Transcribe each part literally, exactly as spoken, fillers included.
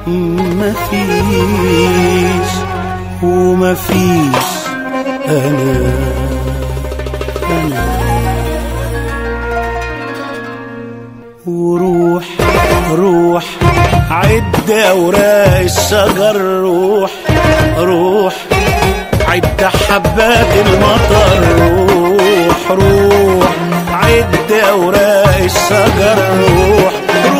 مفيش ومفيش أنا أنا وروح روح عد أوراق الشجر، روح روح عد حبات المطر، روح روح عد أوراق الشجر، روح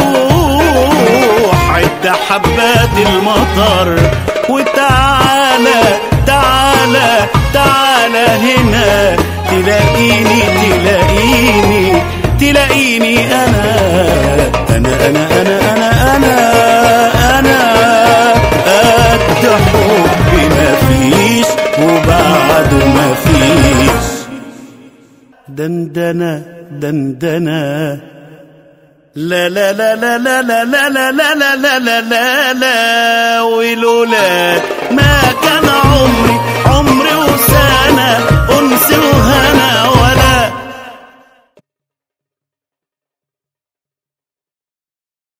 روح عد حبات المطر، وتعالى تعالى تعالى هنا تلاقيني تلاقيني تلاقيني أنا أنا أنا أنا أنا أنا أنا قد حبي مفيش وبعده مفيش. دندنة دندنة لا لا لا لا لا لا لا لا لا لا لا لا لا لا ولولا ما كان عمري عمري وسنة أنس وهنا ولا